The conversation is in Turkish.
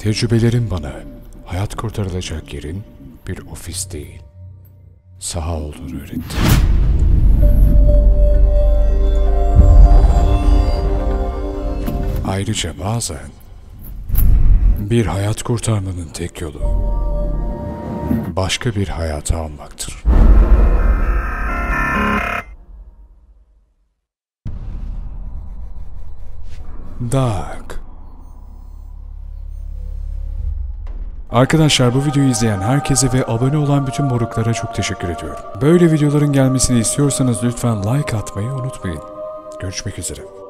Tecrübelerim bana hayat kurtarılacak yerin bir ofis değil, saha olduğunu öğretti. Ayrıca bazen bir hayat kurtarmanın tek yolu başka bir hayata almaktır. Dark. Arkadaşlar, bu videoyu izleyen herkese ve abone olan bütün moruklara çok teşekkür ediyorum. Böyle videoların gelmesini istiyorsanız lütfen like atmayı unutmayın. Görüşmek üzere.